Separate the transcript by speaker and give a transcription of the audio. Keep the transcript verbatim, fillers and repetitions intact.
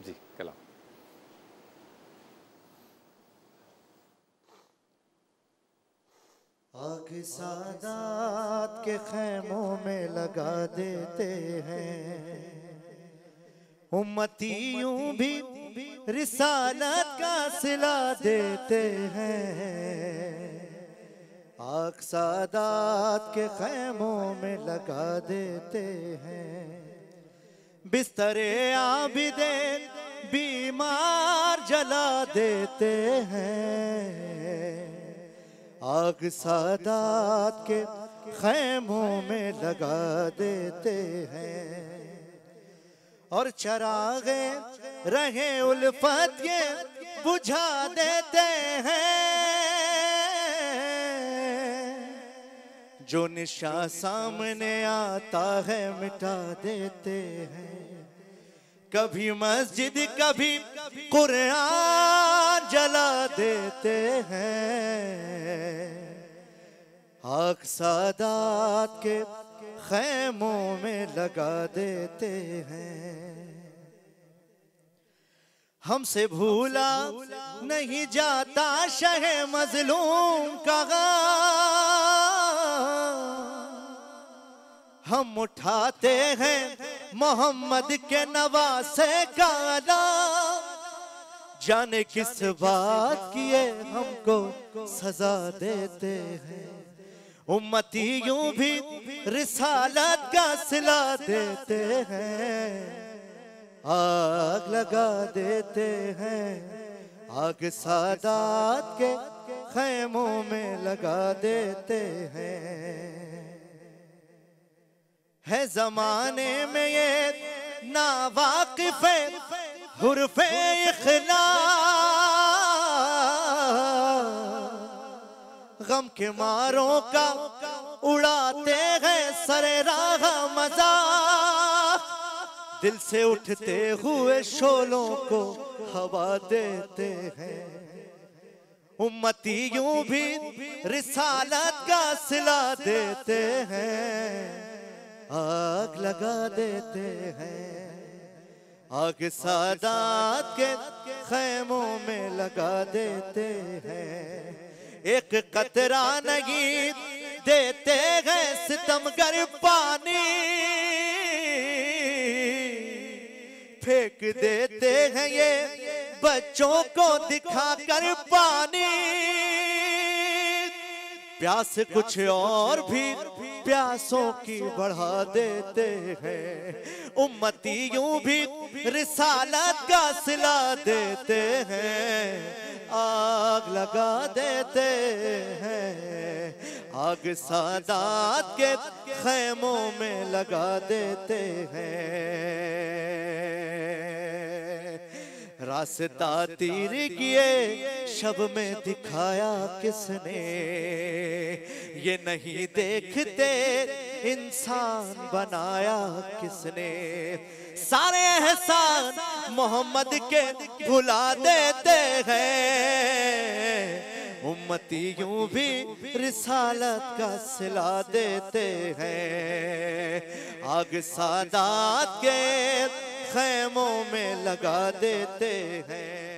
Speaker 1: जी कलाम।
Speaker 2: आग सादात के खैमों में लगा देते हैं, उम्मती यूं भी रिसालत का सिला देते हैं। आग सादात के खैमों में लगा देते हैं, बिस्तरे आबिदे बीमार जला देते हैं। आग सादात के खैमों में लगा देते हैं, और चरागे रहे उल्फत के बुझा देते हैं। जो निशा सामने आता है मिटा देते हैं। कभी मस्जिद कभी कुरान जला देते हैं। आग सादात के खैमों में लगा देते हैं। हमसे भूला नहीं जाता शह मजलूम का गम, हम उठाते हैं मोहम्मद के नवासे का नाम। जाने किस बात की ये हमको सजा देते हैं। उम्मती यूं भी रिसालत का सिला देते हैं। आग लगा देते हैं, आग सादात के खैमों में लगा देते हैं। है जमाने में ये नावाकिफ़े हुर्फे इखलास, गम के मारों का उड़ाते हैं सरे राह मजाक। दिल से उठते हुए शोलों को हवा देते हैं। उम्मती यूं भी रिसालत का सिला देते हैं। आग लगा देते हैं, आग सादात के खैमों में लगा देते हैं। एक कतरा नहीं देते हैं सितमगर पानी, फेंक देते हैं ये बच्चों को दिखाकर पानी। प्यास कुछ और भी प्यासों की बढ़ा देते हैं। उम्मती यूं भी रिसालत का सिला देते हैं। आग लगा देते हैं, आग सादात के खैमों में लगा देते हैं। रास्ता तीर किए शब में दिखाया किसने, ये नहीं देखते इंसान बनाया किसने। सारे एहसान मोहम्मद के भुला देते हैं। उम्मती यूं भी रिसालत का सिला देते हैं। आग सादात के खैमों में लगा देते हैं।